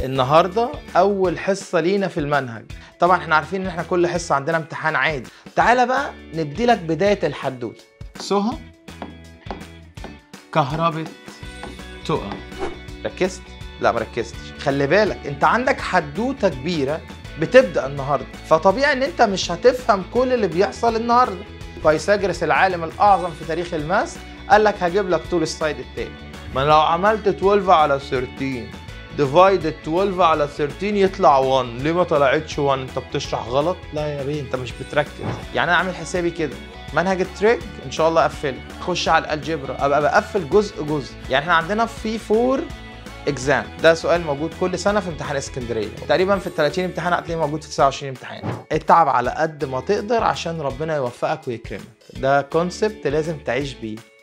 النهارده اول حصه لينا في المنهج. طبعا احنا عارفين ان احنا كل حصه عندنا امتحان عادي. تعالى بقى ندي لك بدايه الحدوته. سهى كهربة تقع. ركزت؟ لا ما ركزتش. خلي بالك انت عندك حدوته كبيره بتبدا النهارده، فطبيعي ان انت مش هتفهم كل اللي بيحصل النهارده. فيثاغورس العالم الاعظم في تاريخ الماس قال لك هجيب لك طول السايد التاني. ما لو عملت 12 على 13 ديفايدد 12 على 13 يطلع 1، ليه ما طلعتش 1؟ انت بتشرح غلط؟ لا يا بيه انت مش بتركز. يعني انا عامل حسابي كده منهج التريج ان شاء الله اقفله، اخش على الالجبرا ابقى بقفل جزء جزء. يعني احنا عندنا في 4 اكزام، ده سؤال موجود كل سنه في امتحان اسكندريه، تقريبا في ال 30 امتحان هتلاقيه موجود في 29 امتحان. اتعب على قد ما تقدر عشان ربنا يوفقك ويكرمك، ده كونسبت لازم تعيش بيه.